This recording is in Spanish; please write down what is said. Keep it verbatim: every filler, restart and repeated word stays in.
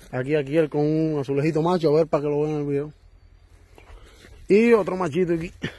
Aquí, aquí, él con un azulejito macho, a ver para que lo vean en el video. Y otro machito aquí.